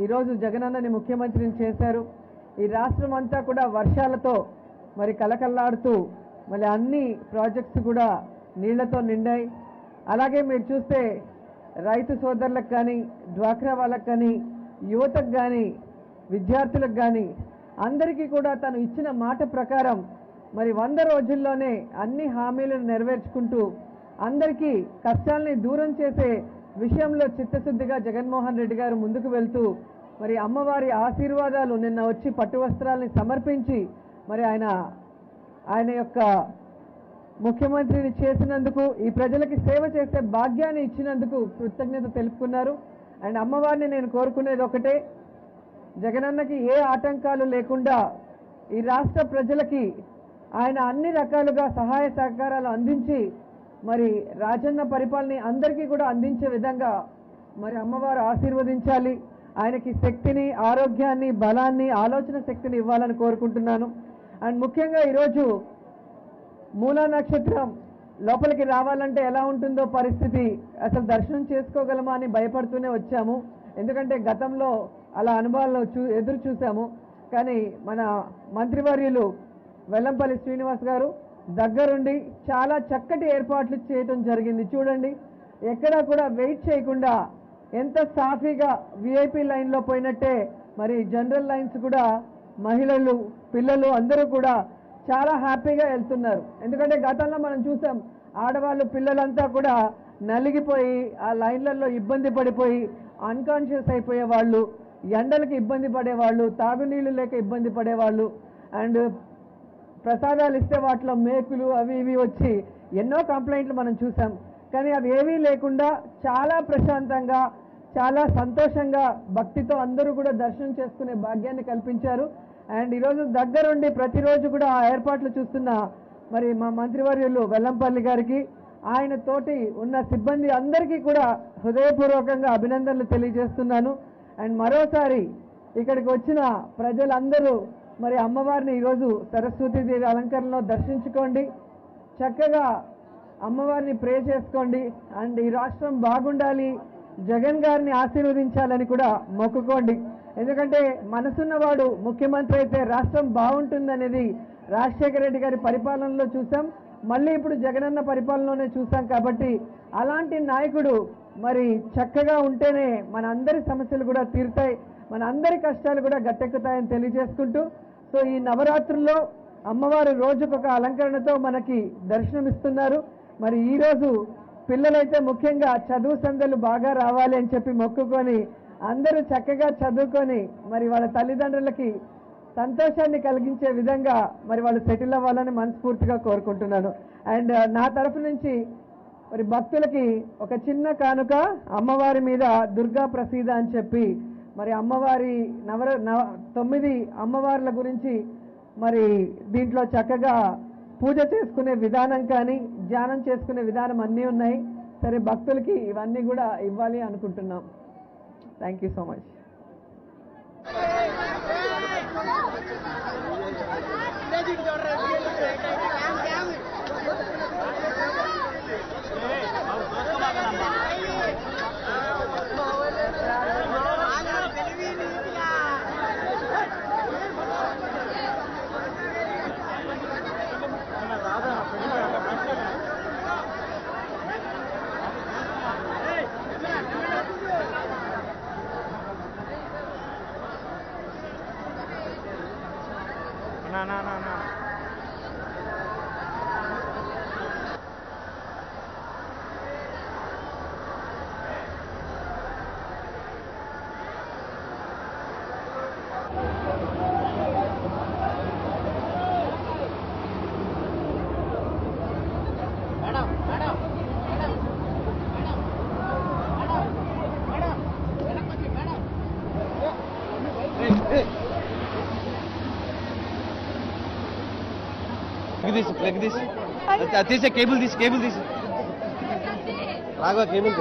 ఈరోజు జగనన్నని ముఖ్యమంత్రిని చేశారు. ఈ రాష్ట్రం అంతా కూడా వర్షాలతో మరి కలకల్లాడుతూ మళ్ళీ అన్ని ప్రాజెక్ట్స్ కూడా నీళ్లతో నిండాయి. అలాగే మీరు చూస్తే రైతు సోదరులకు కానీ, డ్వాక్రా వాళ్ళకు కానీ, యువతకు కానీ, విద్యార్థులకు కానీ అందరికీ కూడా తను ఇచ్చిన మాట ప్రకారం మరి 100 రోజుల్లోనే అన్ని హామీలను నెరవేర్చుకుంటూ అందరికీ కష్టాల్ని దూరం చేసే విషయంలో చిత్తశుద్ధిగా జగన్మోహన్ రెడ్డి గారు ముందుకు వెళ్తూ మరి అమ్మవారి ఆశీర్వాదాలు నిన్న వచ్చి పట్టు వస్త్రాలని సమర్పించి మరి ఆయన యొక్క ముఖ్యమంత్రిని చేసినందుకు, ఈ ప్రజలకి సేవ చేసే భాగ్యాన్ని ఇచ్చినందుకు కృతజ్ఞత తెలుపుకున్నారు. అండ్ అమ్మవారిని నేను కోరుకునేది ఒకటే, జగనన్నకి ఏ ఆటంకాలు లేకుండా ఈ రాష్ట్ర ప్రజలకి ఆయన అన్ని రకాలుగా సహాయ సహకారాలు అందించి మరి రాజన్న పరిపాలన అందరికీ కూడా అందించే విధంగా మరి అమ్మవారు ఆశీర్వదించాలి. ఆయనకి శక్తిని, ఆరోగ్యాన్ని, బలాన్ని, ఆలోచన శక్తిని ఇవ్వాలని కోరుకుంటున్నాను. అండ్ ముఖ్యంగా ఈరోజు మూలా నక్షత్రం లోపలికి రావాలంటే ఎలా ఉంటుందో పరిస్థితి, అసలు దర్శనం చేసుకోగలమా అని భయపడుతూనే వచ్చాము. ఎందుకంటే గతంలో అలా అనుభవాలను ఎదురు చూసాము. కానీ మన మంత్రివర్యులు వెల్లంపల్లి శ్రీనివాస్ గారు దగ్గరుండి చాలా చక్కటి ఏర్పాట్లు చేయడం జరిగింది. చూడండి, ఎక్కడా కూడా వెయిట్ చేయకుండా ఎంత సాఫీగా విఐపి లైన్లో పోయినట్టే మరి జనరల్ లైన్స్ కూడా మహిళలు, పిల్లలు అందరూ కూడా చాలా హ్యాపీగా వెళ్తున్నారు. ఎందుకంటే గతంలో మనం చూసాం, ఆడవాళ్ళు పిల్లలంతా కూడా నలిగిపోయి ఆ లైన్లలో ఇబ్బంది పడిపోయి అన్కాన్షియస్ అయిపోయే వాళ్ళు, ఎండలకి ఇబ్బంది పడేవాళ్ళు, తాగునీళ్లు లేక ఇబ్బంది పడేవాళ్ళు, అండ్ ప్రసాదాలు ఇస్తే వాటిలో మేకులు అవి ఇవి వచ్చి ఎన్నో కంప్లైంట్లు మనం చూసాం. కానీ అవి ఏవీ లేకుండా చాలా ప్రశాంతంగా, చాలా సంతోషంగా, భక్తితో అందరూ కూడా దర్శనం చేసుకునే భాగ్యాన్ని కల్పించారు. అండ్ ఈరోజు దగ్గరుండి ప్రతిరోజు కూడా ఆ ఏర్పాట్లు చూస్తున్న మరి మా మంత్రివర్యులు వెల్లంపల్లి గారికి, ఆయన తోటి ఉన్న సిబ్బంది అందరికీ కూడా హృదయపూర్వకంగా అభినందనలు తెలియజేస్తున్నాను. అండ్ మరోసారి ఇక్కడికి వచ్చిన ప్రజలందరూ మరి అమ్మవారిని ఈరోజు సరస్వతీదేవి అలంకరణలో దర్శించుకోండి, చక్కగా అమ్మవారిని ప్రే చేసుకోండి. అండ్ ఈ రాష్ట్రం బాగుండాలి, జగన్ గారిని ఆశీర్వదించాలని కూడా మొక్కుకోండి. ఎందుకంటే మనసున్నవాడు ముఖ్యమంత్రి అయితే రాష్ట్రం బాగుంటుందనేది రాజశేఖర రెడ్డి గారి పరిపాలనలో చూసాం, మళ్ళీ ఇప్పుడు జగనన్న పరిపాలనలోనే చూసాం. కాబట్టి అలాంటి నాయకుడు మరి చక్కగా ఉంటేనే మన అందరి సమస్యలు కూడా తీరుతాయి, మన అందరి కష్టాలు కూడా గట్టెక్కుతాయని తెలియజేసుకుంటూ, సో ఈ నవరాత్రుల్లో అమ్మవారు రోజుకొక అలంకరణతో మనకి దర్శనమిస్తున్నారు. మరి ఈరోజు పిల్లలైతే ముఖ్యంగా చదువు సందలు బాగా రావాలి అని చెప్పి మొక్కుకొని అందరూ చక్కగా చదువుకొని మరి వాళ్ళ తల్లిదండ్రులకి సంతోషాన్ని కలిగించే విధంగా మరి వాళ్ళు సెటిల్ అవ్వాలని మనస్ఫూర్తిగా కోరుకుంటున్నాను. అండ్ నా తరఫు నుంచి మరి భక్తులకి ఒక చిన్న కానుక, అమ్మవారి మీద దుర్గా ప్రసీద అని చెప్పి మరి అమ్మవారి 9 అమ్మవార్ల గురించి మరి దీంట్లో చక్కగా పూజ చేసుకునే విధానం కానీ, ధ్యానం చేసుకునే విధానం అన్నీ ఉన్నాయి. సరే, భక్తులకి ఇవన్నీ కూడా ఇవ్వాలి అనుకుంటున్నాం. Thank you so much. No. Like this. This is cable. This cable. This. Raga cable.